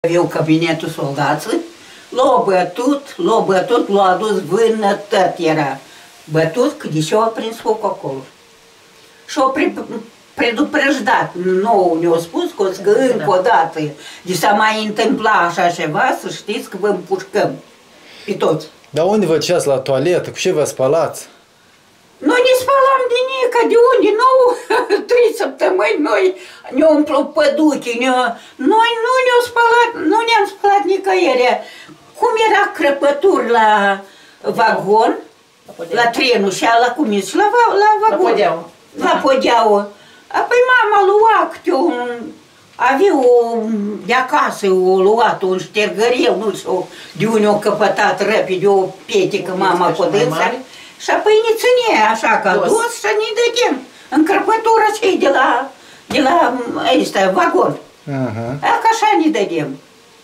Aveau cabinetul soldații, l-a bătut, l-a adus vână, tot era bătut, că de ce a prins foc acolo. Și a predupreddat, nou ne-a spus că încă o dată de s-a mai întâmpla așa ceva, să știți că vă împușcăm pe toți. Dar unde vă duceați la toaletă? Cu ce vă spălați? Noi ne spălam de nica, de unde? Nou, 3 săptămâni noi ne-am umplut păduchii, noi nu ne-am spălat, nu ne-am spălat nicăieri. Cum era crăpături la vagon, la trenul și ala cum ești, la vagon, la podeaua. Apoi mama lua câte un, avea de acasă, o luat un ștergărel, nu știu, de unde o căpătat răpide, o pietică mama cu dânsa. Și apoi ne ține așa ca dus și ne dădem în crăpătură cei de la vagon. Că așa ne dădem.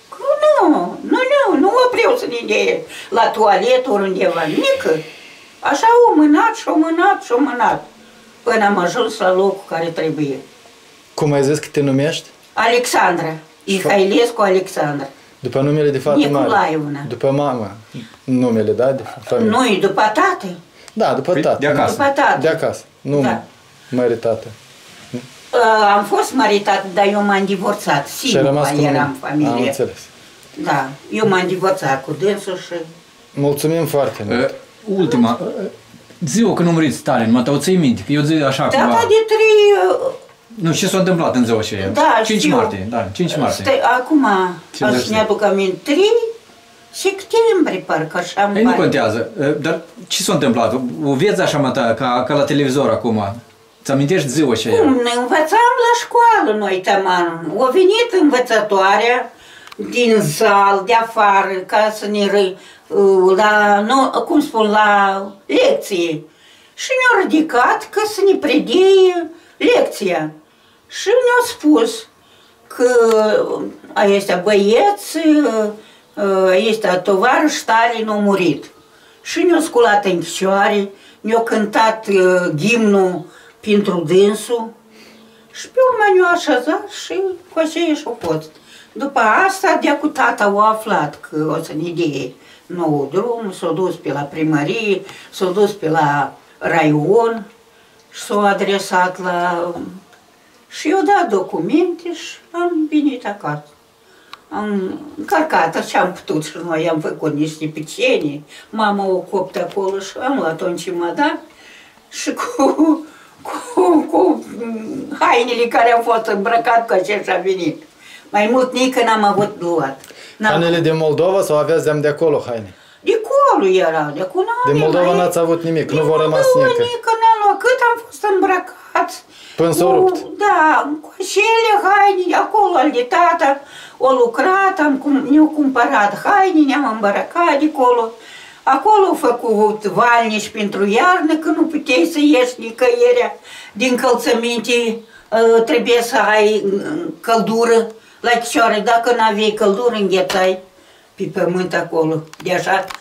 Nu opreau să ne dea la toaletă undeva, nică. Așa o mânat și o mânat și o mânat, până am ajuns la locul care trebuie. Cum ai zis că te numești? Alexandra, Mihailescu Alexandra. După numele de fată mare? După mama, numele, da? De familie. Nu, după tată. Da, după tată. De acasă. După tată. De acasă, nu da. Măritată. Am fost măritată, dar eu m-am divorțat. Singura eram în familie. Am înțeles. Da, eu m-am divorțat cu dânsul și... Mulțumim foarte mult. Ultima, ziua când a murit Stalin, mă o ții minte, că eu zic așa cumva... Data de 3... Nu, ce s-a întâmplat în ziua aceea? Da, 5 martie, da, 5 martie. Acum, aș ne aduc aminte, 3 septembrie, parcă așa îmi pare. Nu contează, dar ce s-a întâmplat? O vezi așa, mă, ca la televizor acum? Ți amintești ziua aceea? Cum, ne învățam la școală noi, taman. A venit învățătoarea din zal, de afară, ca să ne la lecție. Și ne-a ridicat ca să ne predie lecția. Și ne-a spus că ăștia băieți, ăștia tovarăș Stalin a murit. Și ne-a sculat în picioare, ne-a cântat ghimnul pentru dânsul. Și pe urmă ne-a așezat și cu aceea și-a fost. După asta, de-a cu tata au aflat că o să ne dea nou drum, s-a dus pe la primărie, s-a dus pe la raion și s-a adresat la... Și eu dat documente și am venit acasă. Am încărcat ce am putut și noi am făcut niște picenii. Mama o copt acolo și am luat un cimadan și cu hainele care au fost îmbrăcat cu aceea și a venit. Mai mult nici n-am avut luat. Hainele de Moldova sau aveați de acolo haine? De acolo era, de acolo. De Moldova n-ați avut nimic, nu v-a rămas nici. n-am luat, cât am fost îmbrăcați. Până s-a rupt. Da, cu acele haine, acolo al de tata, o lucrat, ne-au cumpărat haine, ne-am îmbrăcat de acolo. Acolo au făcut valnici pentru iarnă, că nu puteai să ieși nicăierea din încălțăminte, trebuie să ai căldură la picioare. Dacă n-aveai căldură, înghețai pe pământ acolo. De așa